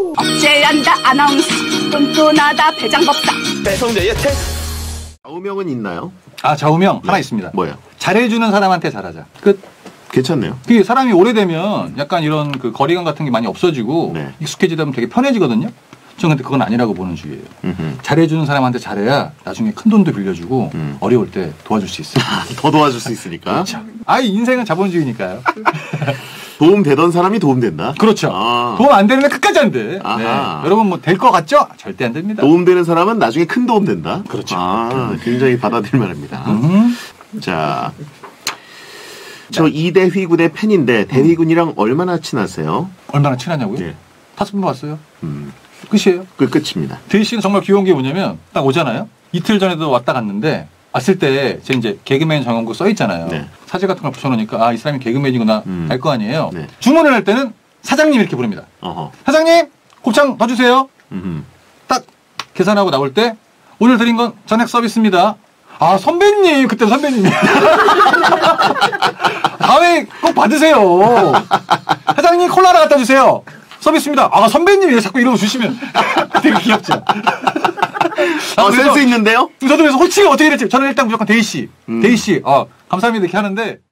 억제한다 아나운서 똔똔하다 배장법사 배성재의 책. 좌우명은 있나요? 아, 좌우명 하나 있습니다. 뭐예요? 잘해주는 사람한테 잘하자. 끝. 괜찮네요. 그 사람이 오래되면 약간 이런 그 거리감 같은 게 많이 없어지고 네. 익숙해지다 보면 되게 편해지거든요. 저는 근데 그건 아니라고 보는 주의예요. 음흠. 잘해주는 사람한테 잘해야 나중에 큰 돈도 빌려주고 어려울 때 도와줄 수 있어요. 더 도와줄 수 있으니까. 그렇죠. 아이 인생은 자본주의니까요. 도움 되던 사람이 도움된다. 그렇죠. 아. 도움 안 되는 애 끝까지 안 돼. 아하. 네. 여러분 뭐 될 것 같죠? 절대 안 됩니다. 도움되는 사람은 나중에 큰 도움 된다. 그렇죠. 아, 굉장히 받아들일 만합니다. 자, 저 이대휘 군의 팬인데 대휘 군이랑 얼마나 친하세요? 얼마나 친하냐고요? 네. 5번 봤어요. 끝이에요. 그 끝입니다. 대희 씨는 정말 귀여운 게 뭐냐면 딱 오잖아요. 이틀 전에도 왔다 갔는데 왔을 때 제 이제 개그맨 정원구 써 있잖아요. 네. 사진 같은 걸 붙여놓으니까 아, 이 사람이 개그맨이구나 알 거 아니에요. 네. 주문을 할 때는 사장님 이렇게 부릅니다. 어허. 사장님 곱창 더 주세요. 음흠. 딱 계산하고 나올 때 오늘 드린 건 전액 서비스입니다. 아, 선배님 그때 선배님이 다음에 꼭 받으세요. 사장님 콜라 하나 갖다 주세요. 서비스입니다. 아, 선배님이 자꾸 이러고 주시면 되게 귀엽죠. 센스 있는데요? 저도 그래서 호칭이 어떻게 됐지? 저는 일단 무조건 데이 씨. 데이 씨. 감사합니다. 이렇게 하는데